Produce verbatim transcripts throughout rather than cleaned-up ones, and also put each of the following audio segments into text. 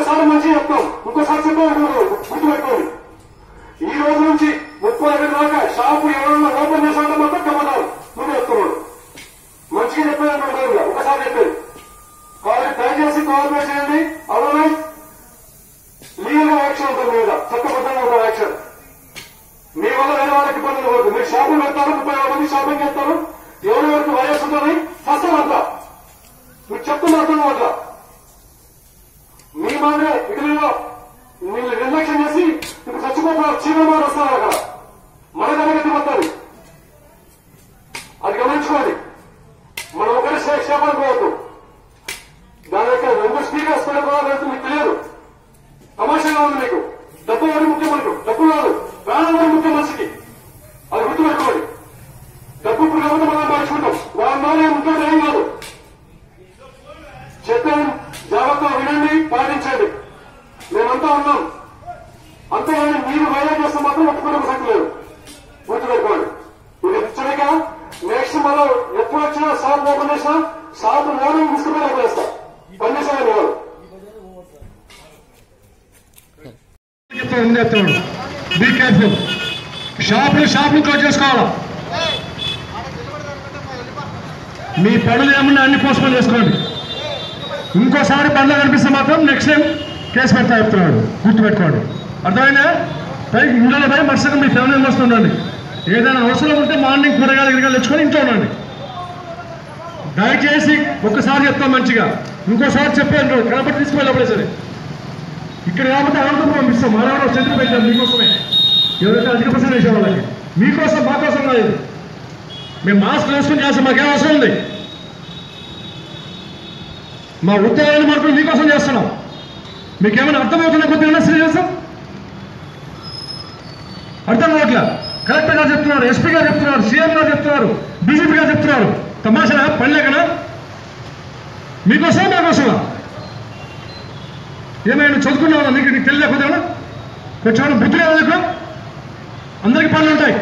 ఇంకోసారి మంచిగా చెప్తాం, ఇంకోసారి చెప్పాలి గుర్తుపెట్టుకోండి. ఈ రోజు నుంచి ముప్పై ఐదు దాకా షాపు ఎవరన్నా ఓపెన్ చేసామంటే మాత్రం కమ్మదారు ముందు చెప్తున్నాడు. మంచిగా చెప్పేది ఒకసారి చెప్పేది కాబట్టి దయచేసి కోఆపరేట్ చేయండి. అలానే లీగల్ యాక్షన్ ఉంటుంది మీద, చట్టబద్ధంగా ఉంటుంది యాక్షన్. మీ వల్ల వేరే వాళ్ళకి ఇబ్బందులు పడుతుంది. మీరు షాపులు పెడతారు, ముప్పై ఆరు మంది షాపింగ్ చేస్తారు, ఎవరెవరికి వైరస్ ఉంటుంది ఫస్ట్ అంతా మీరు చెప్తున్న అర్థం అట్లా మీ మానే ఇటులో మీరు నిర్లక్ష్యం చేసి ఇప్పుడు చచ్చిపోతున్నారు. చీమలు వస్తారు అక్కడ మన దగ్గర పడుతుంది. అది గమనించుకోండి. మనం ఒకరి క్షేపణ పోవద్దు. దాని యొక్క రెండు స్పీకర్స్ పెట్టుకోవాలంటే మీకు తెలియదు. తమాషాగా ఉంది మీకు. డబ్బు ఎవరి ముఖ్యం మనకు, డబ్బు కాదు ప్రాణం ఎవరి ముఖ్యం మనిషికి. అది గుర్తుపెట్టుకోండి. డబ్బు ఇప్పుడు కాబట్టి మనం మార్చుకుంటాం, వాళ్ళ మానే ముఖ్యం ఏం కాదు. చెప్పాను జాగ్రత్తగా వినండి, పాటించండి. మేమంతా ఉన్నాం. అంతేగాని మీరు వైరస్ చేస్తే మాత్రం ఒప్పుకునే ప్రసక్తి లేదు. గుర్తుపెట్టుకోండి. ఇది హెచ్చరిక. నెక్స్ట్ మనం ఎప్పుడు వచ్చినా షాప్ ఓపెన్ చేసినా షాప్ మార్నింగ్ తీసుకుని ఓపెన్ చేస్తా. పనిచేసేవాళ్ళు వాడు చెప్తాడు. Be careful. షాపులు షాపులు క్లోజ్ చేసుకోవాలా. మీ పనులు ఏమన్నా అన్ని పోస్ట్పోన్ చేసుకోండి. ఇంకోసారి బండ్లు కనిపిస్తే మాత్రం నెక్స్ట్ టైం కేసు పెడతా చెప్తున్నాడు. గుర్తుపెట్టుకోండి. అర్థమైనా? పైకి ఇంట్లో పోయి మరుసగా మీ ఫ్యామిలీ మెంబర్స్ ఉండండి. ఏదైనా అవసరం ఉంటే మార్నింగ్ కూరగాయలు గిరగాయలు తెచ్చుకొని ఇంట్లో ఉండండి. దయచేసి ఒక్కసారి చెప్తాం మంచిగా, ఇంకోసారి చెప్పాను కాబట్టి తీసుకువెళ్ళప్పుడే సరే. ఇక్కడ కాబట్టి ఆనందం పంపిస్తాం. మానవ చంద్ర పెట్టాం మీకోసమే. ఎవరైతే అధిక పర్సెంట్ వేసే వాళ్ళకి మీకోసం మా కోసం రాలేదు. మేము మాస్క్ వేసుకుని చేస్తాం. మాకేం అవసరం ఉంది? మా ఉద్యోగాన్ని మాత్రం మీకోసం చేస్తున్నాం. మీకేమైనా అర్థమవుతున్నా కొద్దిగా శ్రీ చేస్తాం. అర్థం కావట్లా. కలెక్టర్ గారు చెప్తున్నారు, ఎస్పీ గారు చెప్తున్నారు, సీఎం గారు చెప్తున్నారు, డీజీపీ గారు చెప్తున్నారు. తమాషా పనిలేకనా? మీకోసం మాకోసమా? ఏమైనా చదువుకున్నావా? నీకు నీకు తెలియకపోతే కొంచెం బుద్ధి లేదా? నీకు అందరికీ పనులు ఉంటాయి.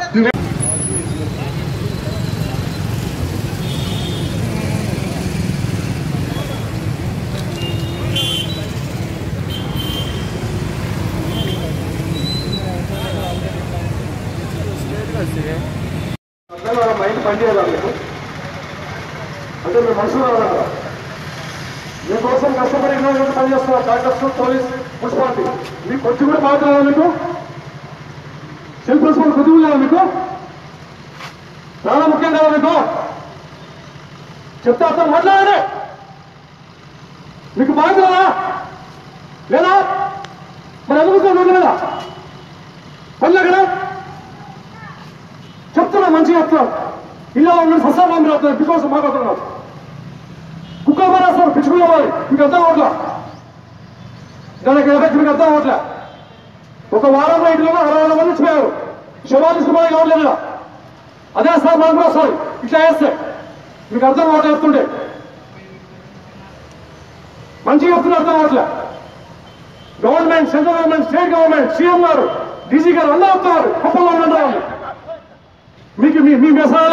మైండ్ పనిచేయాలి మీకు. అంటే మీరు మనుషులు రావాలంటారా? మీకోసం కష్టపడి ఎన్నో పనిచేస్తున్నారు డాక్టర్స్, పోలీస్, మున్సిపాలిటీ. మీకు వచ్చి కూడా బాధ్యత లేదా? మీకు సెల్ఫ్ రెస్పాన్స్ కొద్దిగా లేదా? మీకు చాలా ముఖ్యం కదా? మీకు చెప్తే అర్థం మాట్లాడండి. మీకు బాధ్యత లేదా? లేదా మరి ఎందుకు లేదా? పనిలే కదా? చెప్తున్నా మంచిగా చెప్తున్నాను. ఇలా ఉన్న సస్సాలు మీరు అవుతున్నారు. బికాస్ మాకు అవుతున్నారు. కుక్క మారేస్తారు, పిచ్చుకునేవాలి. మీకు అర్థం అవట్లా. దానికి ఎఫెక్ట్ మీకు అర్థం అవట్లే. ఒక వారంలో ఇంట్లో అరవై వేల మంది ఇచ్చిపోయారు. శవాలు తీసుకుపోయి కావట్లేదు. అదే సార్ మనం కూడా వస్తుంది ఇట్లా వేస్తే. మీకు అర్థం అవట్లే చెప్తుంటే. మంచిగా చెప్తున్నా అర్థం అవట్లే. Government, central government, state government, CM గారు, డీజీ గారు అందరూ వస్తున్నారు. కుప్పంలో ఉండాలి. మీకు మీ మెసాలే.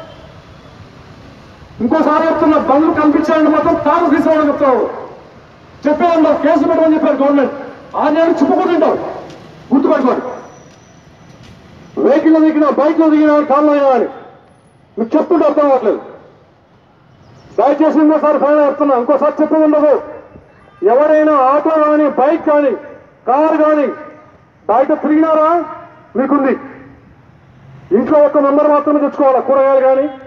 ఇంకోసారి చెప్తున్నా, బండ్లు కనిపించాలని మాత్రం తాను తీసుకోవడం చెప్తారు. చెప్పేదన్నా కేసు పెట్టమని చెప్పారు గవర్నమెంట్. ఆ నేను చుప్పుకుంటుంటారు. గుర్తుపెట్టుకోండి. వెహికల్లో దిగినా, బైక్లో దిగినా, కార్లో దిగినా అని మీకు చెప్తుంటే అర్థం అవ్వట్లేదు. దయచేసి ఇంకోసారి ఫైన్ చెప్తున్నా. ఇంకోసారి చెప్పేది ఉండదు. ఎవరైనా ఆటో కానీ, బైక్ కానీ, కారు కానీ బయట తిరిగినారా మీకుంది. ఇంట్లో ఒక మెంబర్ మాత్రమే తెచ్చుకోవాలా. కూరగాయలు కానీ